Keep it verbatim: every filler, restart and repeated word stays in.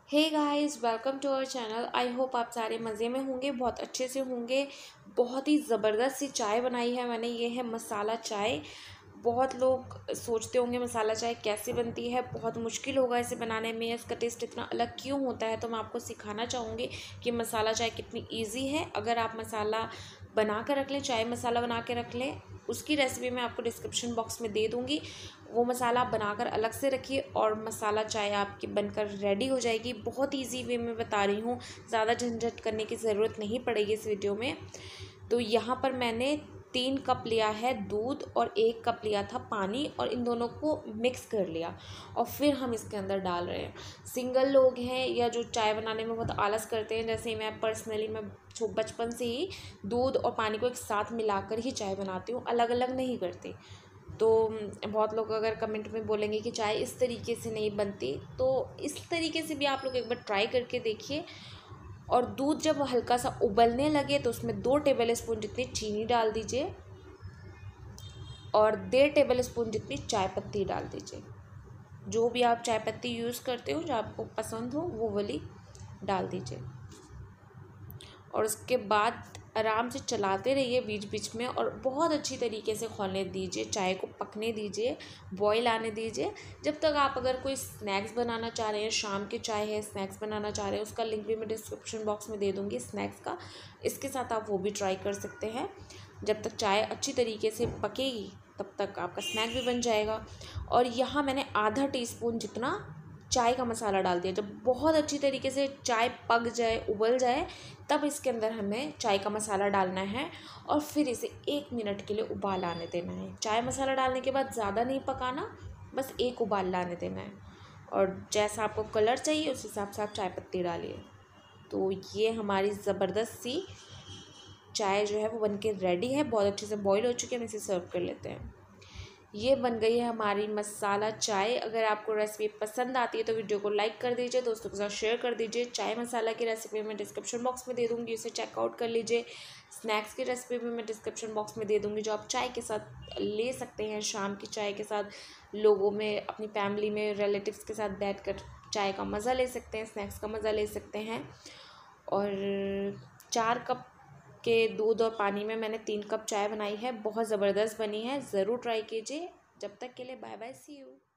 Hey guys, welcome to our channel. I hope आप सारे मज़े में होंगे, बहुत अच्छे से होंगे। बहुत ही ज़बरदस्त सी चाय बनाई है मैंने। ये है मसाला चाय। बहुत लोग सोचते होंगे मसाला चाय कैसे बनती है, बहुत मुश्किल होगा इसे बनाने में, इसका टेस्ट इतना अलग क्यों होता है। तो मैं आपको सिखाना चाहूँगी कि मसाला चाय कितनी ईजी है। अगर आप मसाला बना कर रख लें, चाय मसाला बना के रख लें, उसकी रेसिपी मैं आपको डिस्क्रिप्शन बॉक्स में दे दूँगी। वो मसाला आप बनाकर अलग से रखिए और मसाला चाय आपकी बनकर रेडी हो जाएगी। बहुत इजी वे में बता रही हूँ, ज़्यादा झंझट करने की ज़रूरत नहीं पड़ेगी इस वीडियो में। तो यहाँ पर मैंने तीन कप लिया है दूध और एक कप लिया था पानी, और इन दोनों को मिक्स कर लिया और फिर हम इसके अंदर डाल रहे हैं। सिंगल लोग हैं या जो चाय बनाने में बहुत आलस करते हैं, जैसे मैं पर्सनली मैं बचपन से ही दूध और पानी को एक साथ मिलाकर ही चाय बनाती हूँ, अलग अलग नहीं करती। तो बहुत लोग अगर कमेंट में बोलेंगे कि चाय इस तरीके से नहीं बनती, तो इस तरीके से भी आप लोग एक बार ट्राई करके देखिए। और दूध जब हल्का सा उबलने लगे तो उसमें दो टेबल स्पून जितनी चीनी डाल दीजिए और डेढ़ टेबल स्पून जितनी चाय पत्ती डाल दीजिए। जो भी आप चाय पत्ती यूज़ करते हो, जो आपको पसंद हो, वो वाली डाल दीजिए। और उसके बाद आराम से चलाते रहिए बीच बीच में और बहुत अच्छी तरीके से खौलने दीजिए, चाय को पकने दीजिए, बॉईल आने दीजिए। जब तक आप अगर कोई स्नैक्स बनाना चाह रहे हैं, शाम की चाय है, स्नैक्स बनाना चाह रहे हैं, उसका लिंक भी मैं डिस्क्रिप्शन बॉक्स में दे दूँगी स्नैक्स का। इसके साथ आप वो भी ट्राई कर सकते हैं। जब तक चाय अच्छी तरीके से पकेगी तब तक आपका स्नैक भी बन जाएगा। और यहाँ मैंने आधा टी स्पून जितना चाय का मसाला डाल दिया। जब बहुत अच्छी तरीके से चाय पक जाए, उबल जाए, तब इसके अंदर हमें चाय का मसाला डालना है और फिर इसे एक मिनट के लिए उबाल आने देना है। चाय मसाला डालने के बाद ज़्यादा नहीं पकाना, बस एक उबाल लाने देना है। और जैसा आपको कलर चाहिए उस हिसाब से आप चाय पत्ती डालिए। तो ये हमारी ज़बरदस्त सी चाय जो है वो बन के रेडी है। बहुत अच्छे से बॉईल हो चुकी है, हम इसे सर्व कर लेते हैं। ये बन गई है हमारी मसाला चाय। अगर आपको रेसिपी पसंद आती है तो वीडियो को लाइक कर दीजिए, दोस्तों के साथ शेयर कर दीजिए। चाय मसाला की रेसिपी मैं डिस्क्रिप्शन बॉक्स में दे दूँगी, उसे चेकआउट कर लीजिए। स्नैक्स की रेसिपी भी मैं डिस्क्रिप्शन बॉक्स में दे दूँगी, जो आप चाय के साथ ले सकते हैं। शाम की चाय के साथ लोगों में, अपनी फैमिली में, रिलेटिव्स के साथ बैठ कर चाय का मज़ा ले सकते हैं, स्नैक्स का मज़ा ले सकते हैं। और चार कप के दूध और पानी में मैंने तीन कप चाय बनाई है। बहुत ज़बरदस्त बनी है, ज़रूर ट्राई कीजिए। जब तक के लिए बाय बाय, सी यू।